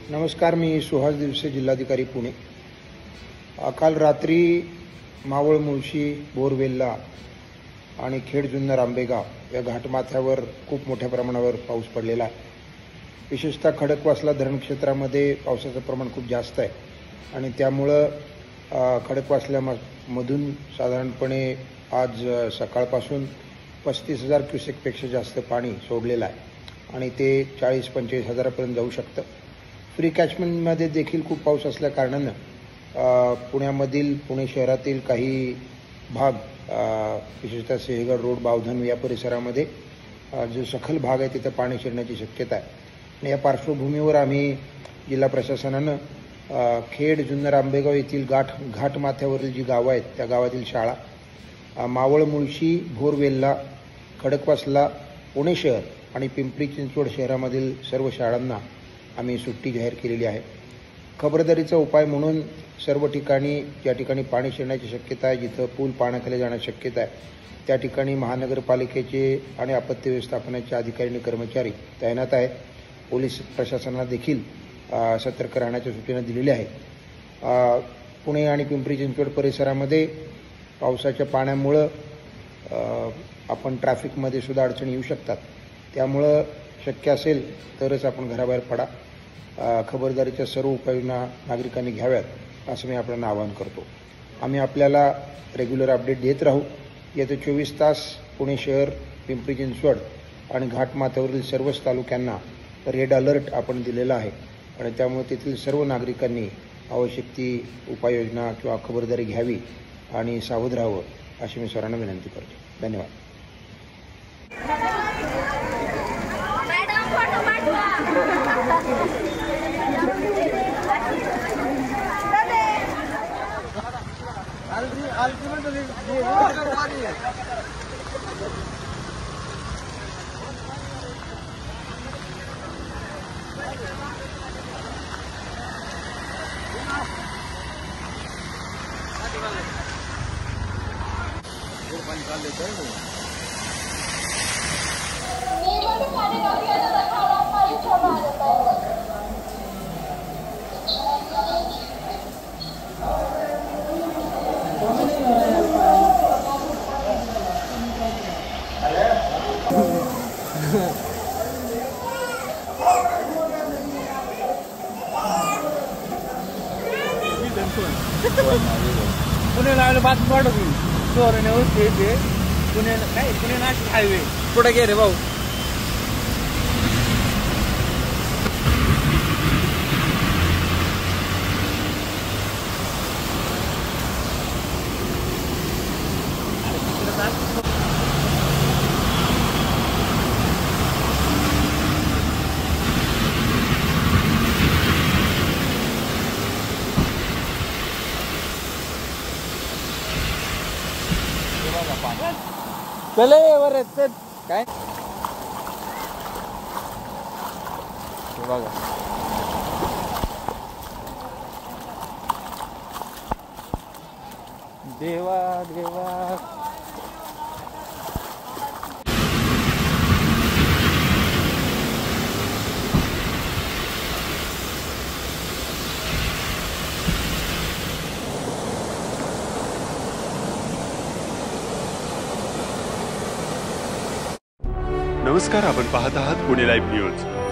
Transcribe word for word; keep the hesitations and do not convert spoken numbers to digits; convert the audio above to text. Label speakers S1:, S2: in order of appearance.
S1: नमस्कार, मी सुहास दिवसे, जिल्हाधिकारी पुणे। काल रात्री मावळ, मुळशी, बोरवेल्ला आणि खेड, जुन्नर, आंबेगाव या घाटमाथ्यावर खूप मोठ्या प्रमाणावर पाऊस पडलेला आहे। विशेषतः खडकवासला धरण क्षेत्रामध्ये पावसाचं प्रमाण खूप जास्त आहे आणि त्यामुळं खडकवासल्यामधून साधारणपणे आज सकाळपासून पस्तीस हजार क्युसेकपेक्षा जास्त पाणी सोडलेलं आहे आणि ते चाळीस पंचेचाळीस हजारापर्यंत जाऊ शकतं। फ्री कॅचमेंटमध्ये देखील खूप पाऊस असल्याकारणानं पुण्यामधील पुणे शहरातील काही भाग, विशेषतः सिंहगड रोड, बावधन या परिसरामध्ये जो सखल भाग आहे तिथं पाणी शिरण्याची शक्यता आहे आणि या पार्श्वभूमीवर आम्ही जिल्हा प्रशासनानं खेड, जुन्नर, आंबेगाव येथील घाट घाटमाथ्यावरील जी गावं आहेत त्या गावातील शाळा, मावळ, मुळशी, बोरवेल्ला, खडकवासला, पुणे शहर आणि पिंपरी चिंचवड शहरामधील सर्व शाळांना आम्ही सुट्टी जाहीर केलेली आहे। खबरदारीचा उपाय म्हणून सर्व ठिकाणी ज्या ठिकाणी पाणी शिरण्याची शक्यता आहे, जिथं पूल पाण्याखाली जाण्याची शक्यता आहे, त्या ठिकाणी महानगरपालिकेचे आणि आपत्ती व्यवस्थापनाचे अधिकारी आणि कर्मचारी तैनात आहेत। पोलीस प्रशासनाला देखील सतर्क राहण्याच्या सूचना दिलेल्या आहेत। पुणे आणि पिंपरी चिंचवड परिसरामध्ये पावसाच्या पाण्यामुळं आपण ट्रॅफिकमध्ये सुद्धा अडचणी येऊ शकतात, त्यामुळं शक्य असेल तरच आपण घराबाहेर पडा। खबरदारीच्या सर्व उपाययोजना नागरिकांनी घ्याव्यात असं मी आपल्याला आवाहन करतो। आम्ही आपल्याला रेग्युलर अपडेट देत राहू। येत्या चोवीस तास पुणे शहर, पिंपरी चिंचवड आणि घाटमाथ्यावरील सर्वच तालुक्यांना रेड अलर्ट आपण दिलेला आहे आणि त्यामुळे तेथील सर्व नागरिकांनी आवश्यक ती उपाययोजना किंवा खबरदारी घ्यावी आणि सावध राहावं अशी मी सर्वांना विनंती करतो। धन्यवाद।
S2: पुण्याला बात वाढ होईल चोरणे होते ते पुण्याला काय पुणे नाशिक हायवे पुढे गे रे भाऊ। चले वर काय बघा देवा देवा।
S3: नमस्कार, आपण पाहत आहात पुणे लाईव्ह न्यूज।